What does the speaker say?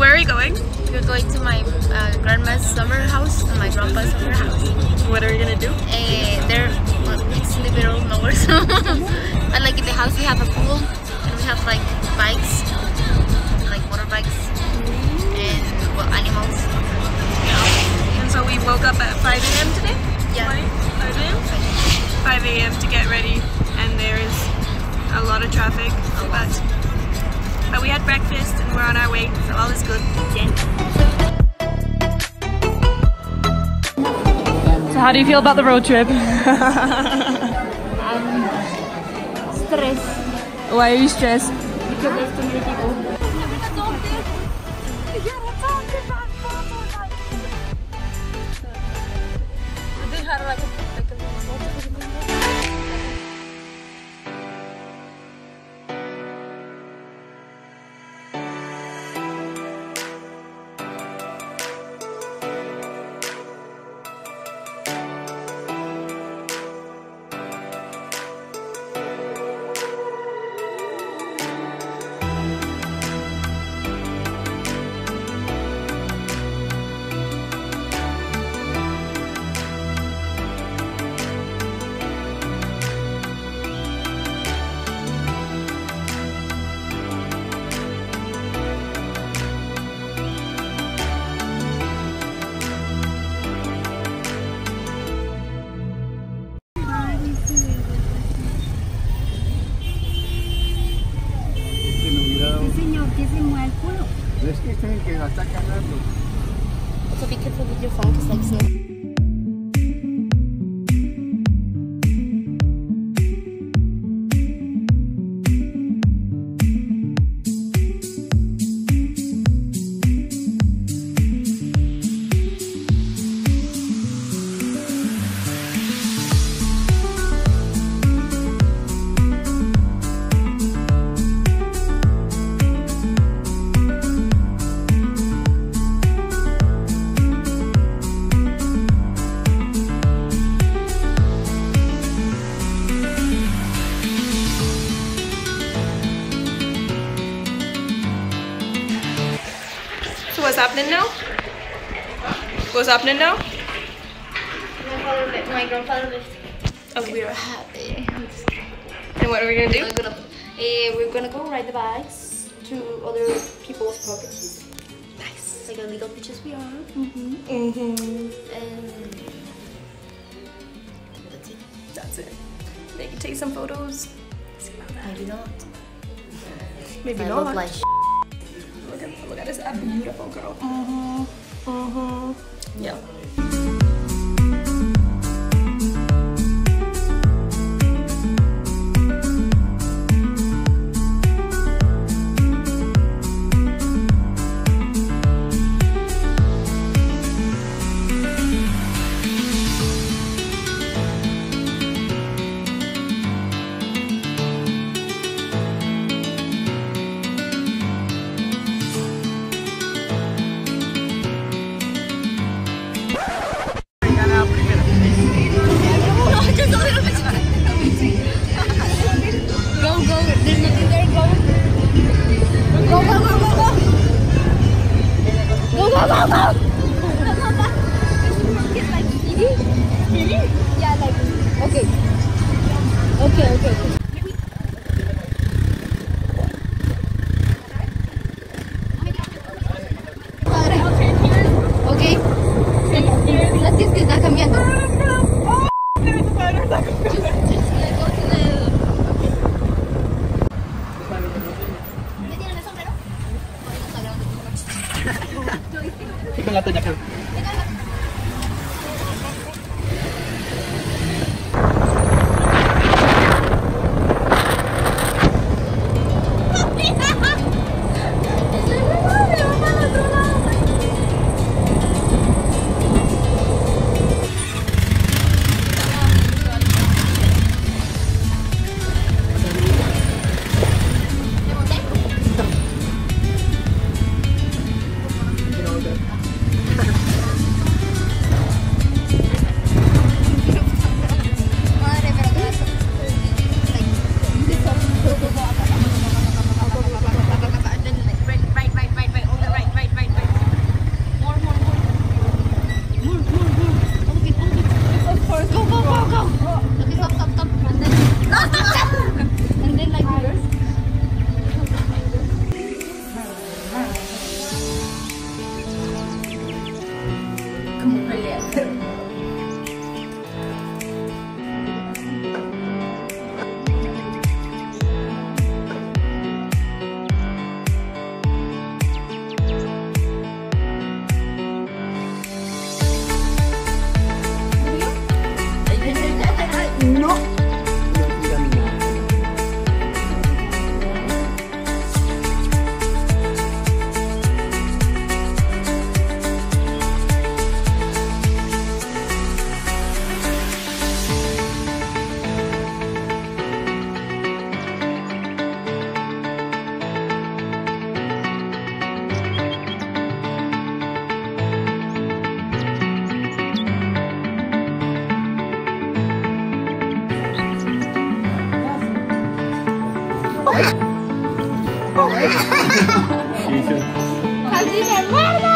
where are we going? We're going to my grandma's summer house and my grandpa's summer house. What are we gonna do? It's in the middle of nowhere. And like in the house we have a pool and we have like bikes, like motorbikes and well animals. And so we woke up at 5 a.m. today? Yeah. 5 a.m.? 5 a.m. to get ready, and there's a lot of traffic, but we had breakfast and we're on our way, so all is good. Yeah. So how do you feel about the road trip? Stressed. Why are you stressed? Because there's too many people. Es que este es el que la está cagando. So be careful with your phone, because like snow. So what's happening now? What's happening now? My grandfather left. Oh, we are. Happy. And what are we gonna do? We're gonna go ride the bikes to other people's properties. Nice. Like illegal bitches we are. And That's it. that's it. Maybe take some photos. Maybe not. Maybe I not. look like Look at this beautiful girl. Yeah. Con la tuya, creo. Sí, sí. Salchicha verde.